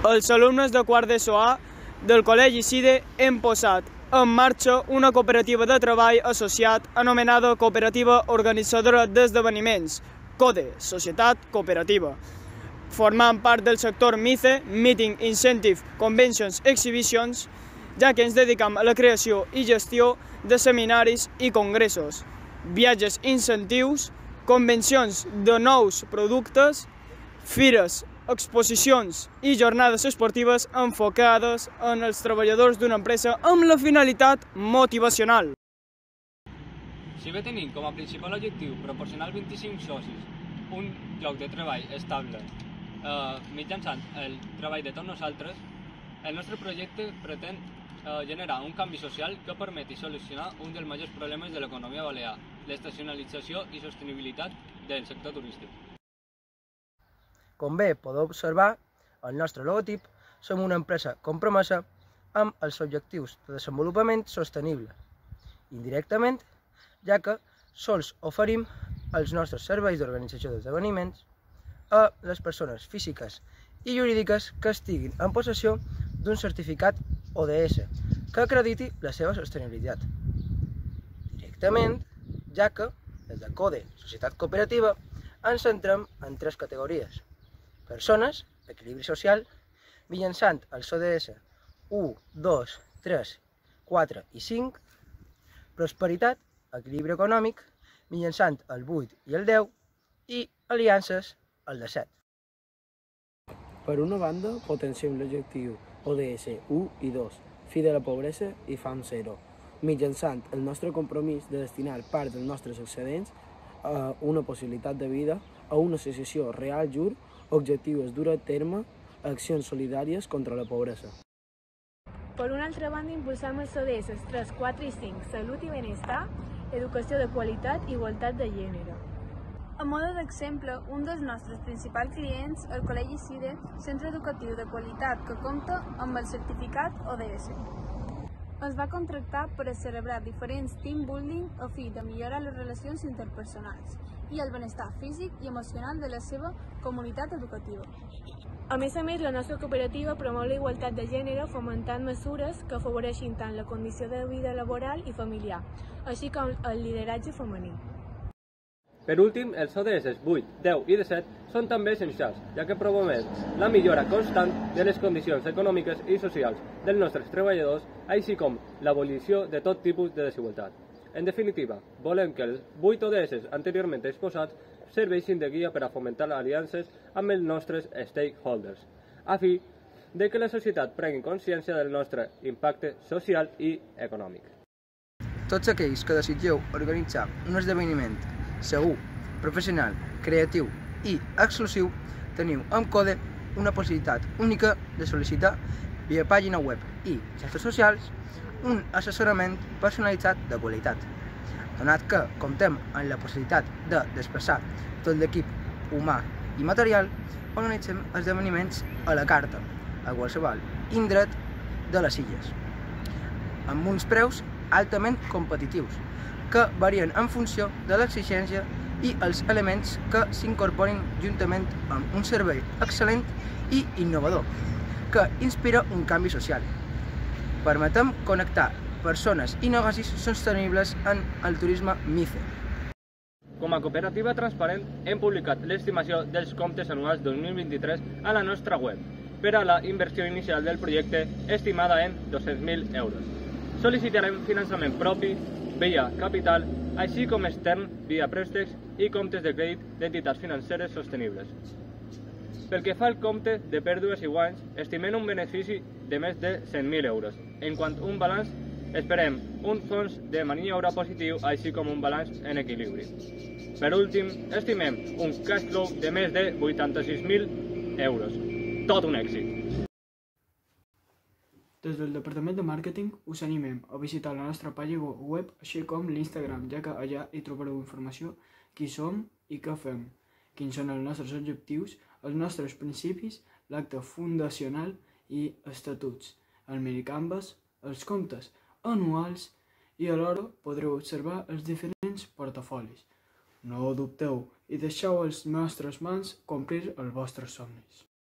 Els alumnes de quart d'ESO A del Col·legi CIDE hem posat en marxa una cooperativa de treball associat anomenada Cooperativa Organitzadora d'Esdeveniments, CODE, Societat Cooperativa, formant part del sector MICE, Meeting, Incentive, Conventions, Exhibitions, ja que ens dedicam a la creació i gestió de seminaris i congressos, viatges incentius, convencions de nous productes, fires, exposicions i jornades esportives enfocades en els treballadors d'una empresa amb la finalitat motivacional. Si bé tenim com a principal objectiu proporcionar als 25 socis un lloc de treball estable mitjançant el treball de tots nosaltres, el nostre projecte pretén generar un canvi social que permeti solucionar un dels majors problemes de l'economia balear, l'estacionalització i sostenibilitat del sector turístic. Com bé podeu observar, al nostre logotip som una empresa compromesa amb els objectius de desenvolupament sostenible. Indirectament, ja que sols oferim els nostres serveis d'organització d'esdeveniments a les persones físiques i jurídiques que estiguin en possessió d'un certificat ODS que acrediti la seva sostenibilitat. Directament, ja que des de CODE, Societat Cooperativa, ens centrem en tres categories: persones, equilibri social, mitjançant els ODS 1, 2, 3, 4 i 5, prosperitat, equilibri econòmic, mitjançant el 8 i el 10, i aliances, el 17. Per una banda, potenciem l'objectiu ODS 1 i 2, fi de la pobresa i fam zero, mitjançant el nostre compromís de destinar part dels nostres excedents a una possibilitat de vida, a una associació real jur, objectius dur a terme, accions solidàries contra la pobresa. Per una altra banda, impulsam els ODS 3, 4 i 5, salut i benestar, educació de qualitat i igualtat de gènere. A mode d'exemple, un dels nostres principals clients, el Col·legi CIDE, centre educatiu de qualitat que compta amb el certificat ODS. Es va contractar per a celebrar diferents team building a fi de millorar les relacions interpersonals i el benestar físic i emocional de la seva comunitat educativa. A més, la nostra cooperativa promou la igualtat de gènere fomentant mesures que afavoreixin tant la condició de vida laboral i familiar, així com el lideratge femení. Per últim, els ODS 8, 10 i 17 són també essencials, ja que promouen la millora constant de les condicions econòmiques i socials dels nostres treballadors, així com l'abolició de tot tipus de desigualtat. En definitiva, volem que els 8 ODS anteriorment exposats serveixin de guia per a fomentar aliances amb els nostres stakeholders, a fi de que la societat prengui consciència del nostre impacte social i econòmic. Tots aquells que desitgeu organitzar un esdeveniment segur, professional, creatiu i exclusiu, teniu amb CODE una possibilitat única de sol·licitar via pàgina web i xarxes socials un assessorament personalitzat de qualitat. Donat que comptem amb la possibilitat de desplaçar tot l'equip humà i material, organitzem esdeveniments a la carta, a qualsevol indret de les illes, amb uns preus altament competitius, que varien en funció de l'exigència i els elements que s'incorporin juntament amb un servei excel·lent i innovador, que inspira un canvi social. Permetem connectar persones i negocis sostenibles en el turisme MICE. Com a cooperativa transparent, hem publicat l'estimació dels comptes anuals 2023 a la nostra web, per a la inversió inicial del projecte estimada en 200.000 euros. Sol·licitarem finançament propi, via capital, així com extern via préstecs i comptes de crèdit d'entitats financeres sostenibles. Pel que fa al compte de pèrdues i guanys, estimem un benefici de més de 100.000 euros. En quant a un balanç, esperem un fons de maniobra positiu, així com un balanç en equilibri. Per últim, estimem un cash flow de més de 86.000 euros. Tot un èxit! Des del Departament de Màrqueting us animem a visitar la nostra pàgina web, així com l'Instagram, ja que allà hi trobareu informació qui som i què fem, quins són els nostres objectius, els nostres principis, l'acte fundacional i estatuts, el minicanvas, els comptes anuals i alhora podreu observar els diferents portafolis. No dubteu i deixeu a les nostres mans complir els vostres somnis.